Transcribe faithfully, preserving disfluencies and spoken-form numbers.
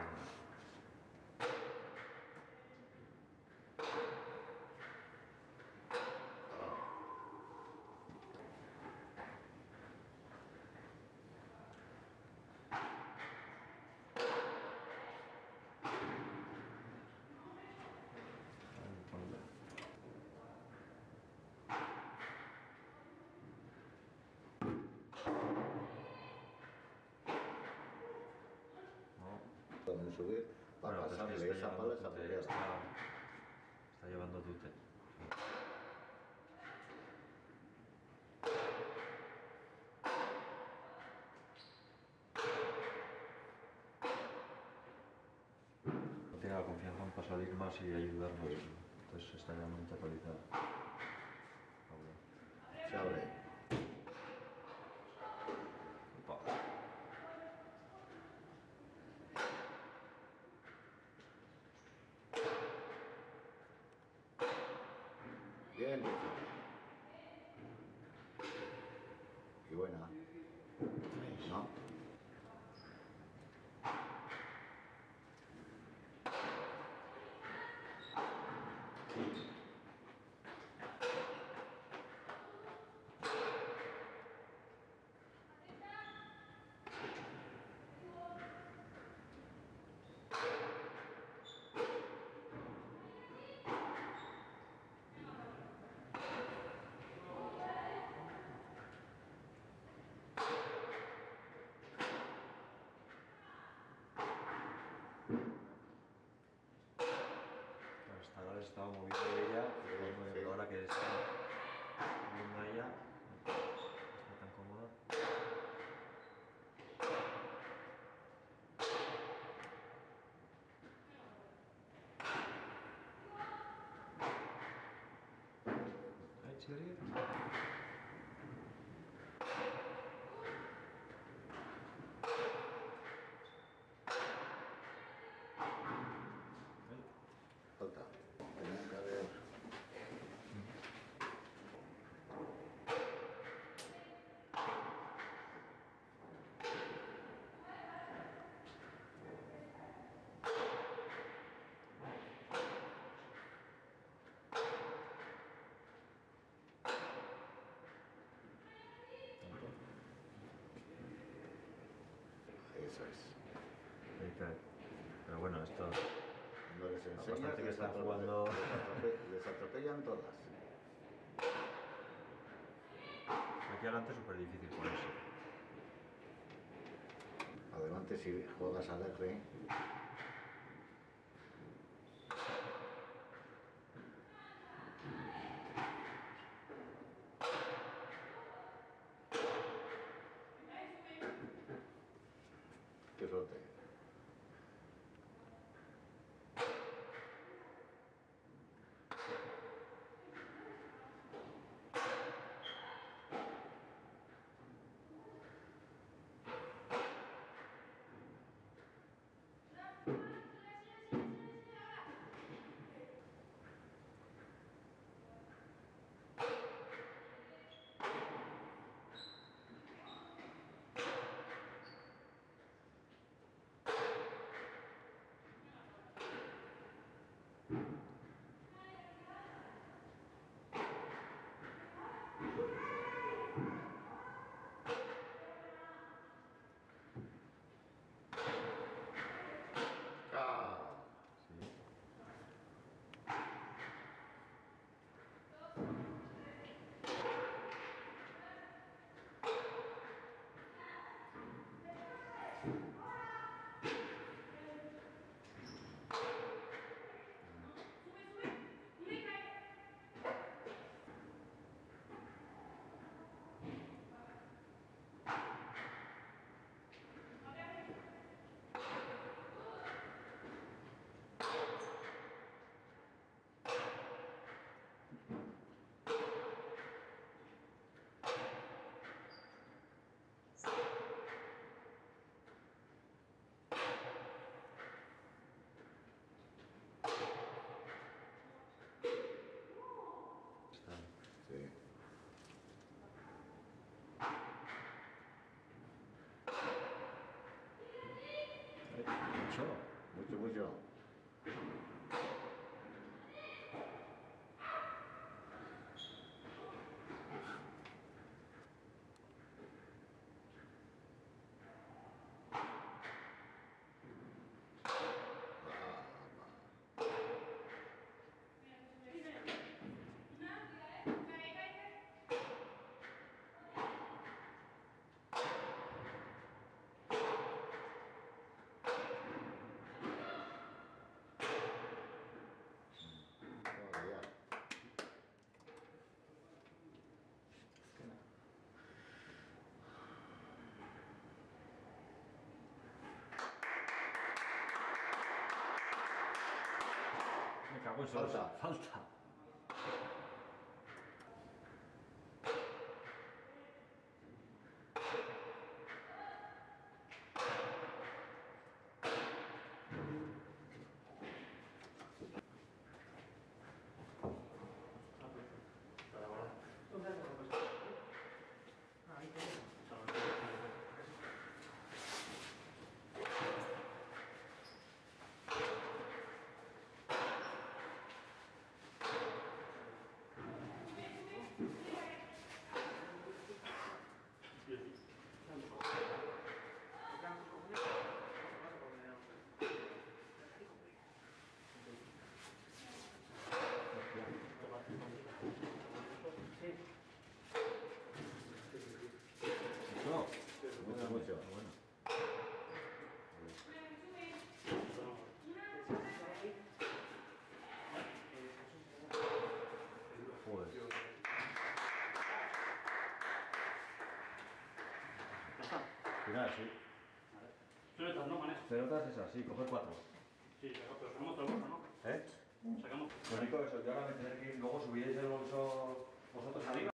Donde subir para bueno, pasarle pues esa pala esa pelea. Está, está llevando tute. No tiene la confianza para salir más y ayudarnos, sí. Entonces está ya muy terrorizado. Se abre. Opa. Bien, y buena, ¿no? Hasta ahora estaba moviendo ella, pero sí, sí. Ahora que está viendo ella, no está tan cómoda. Ay, Chiri. Falta. Tenemos que ver. Eso es. Pero bueno, esto... No les enseñas, bastante que están jugando... Les atropellan todas. Aquí adelante es súper difícil ponerse. Adelante si juegas al R. Qué suerte. Ah, sí. Está. sí. Mucho. Mucho, mucho. Me cago en Falta. Falta. No. Mucho, mucho. Bueno. Joder. Final, sí. Pelotas, ¿no, Manes? Pelotas es así, coger cuatro. Sí, pero sacamos otra bolsa, ¿no? ¿Eh? Sacamos. Lo único eso, yo ahora me tendré que ir, luego subiréis el bolso vosotros arriba.